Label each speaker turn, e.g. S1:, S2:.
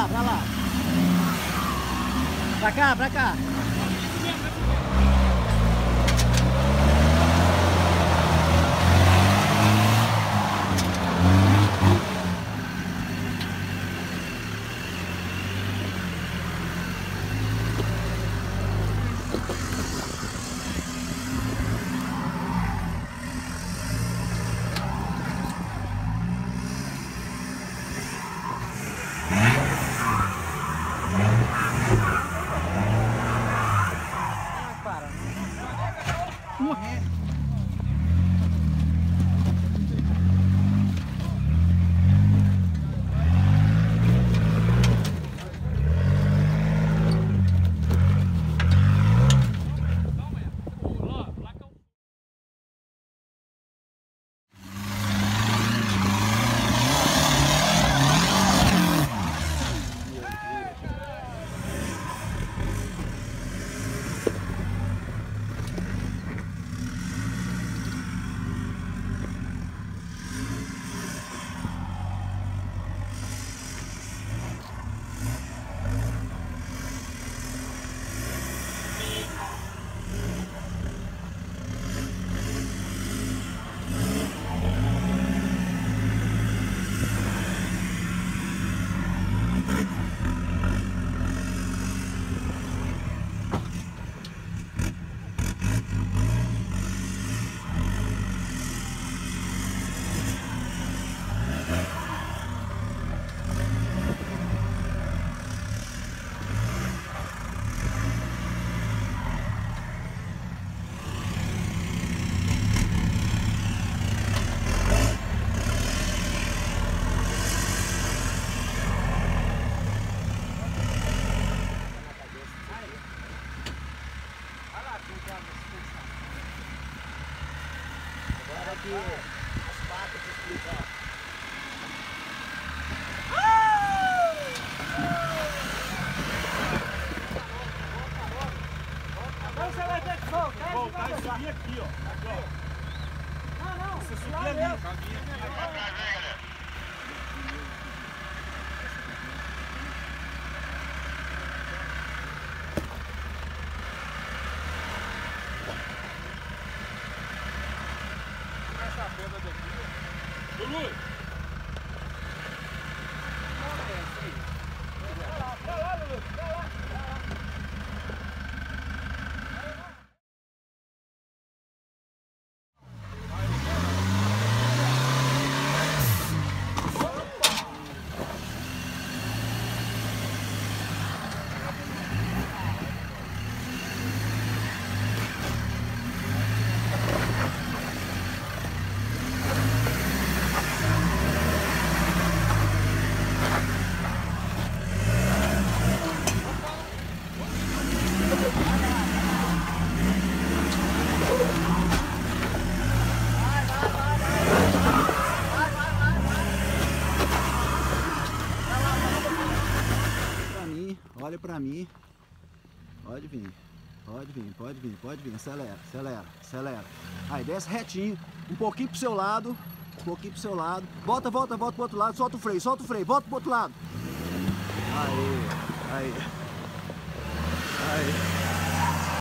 S1: lá, pra lá. Pra cá, pra cá. As patas te explicar. Agora você vai ter que voltar e subir aqui, ó. Aqui, ó. Não, você subir ali. Lulu! Pra lá, Lulu! Pra lá!
S2: Olha pra mim, pode vir, pode vir, pode vir, pode vir, acelera, acelera, acelera. Aí desce retinho, um pouquinho pro seu lado, volta, volta, volta pro outro lado, solta o freio, volta pro outro lado. Aí, aí.